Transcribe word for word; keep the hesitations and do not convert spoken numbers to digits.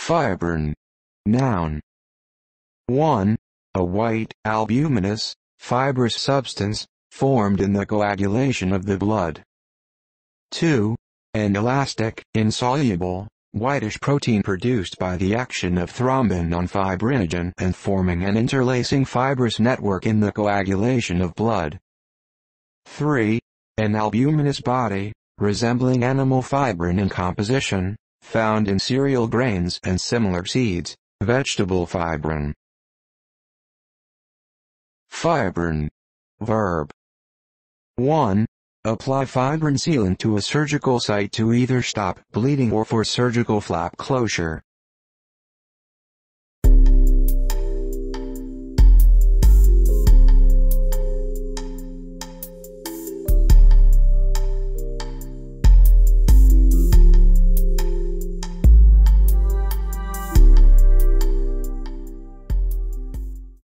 Fibrin. Noun. one. A white, albuminous, fibrous substance, formed in the coagulation of the blood. two. An elastic, insoluble, whitish protein produced by the action of thrombin on fibrinogen and forming an interlacing fibrous network in the coagulation of blood. three. An albuminous body, resembling animal fibrin in composition, found in cereal grains and similar seeds, vegetable fibrin. Fibrin. Verb. one. Apply fibrin sealant to a surgical site to either stop bleeding or for surgical flap closure.